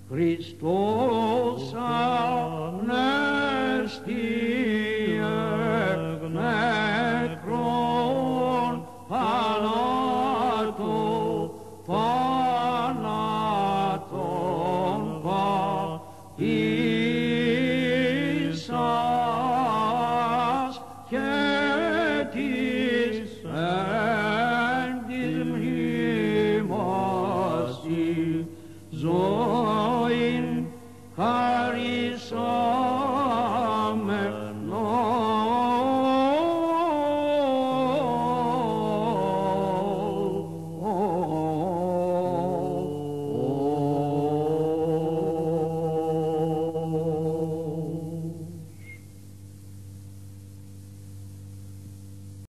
Χριστός ανέστη εκ νεκρών θάνατον πατήσας και της εν της μνήμας της ζωής.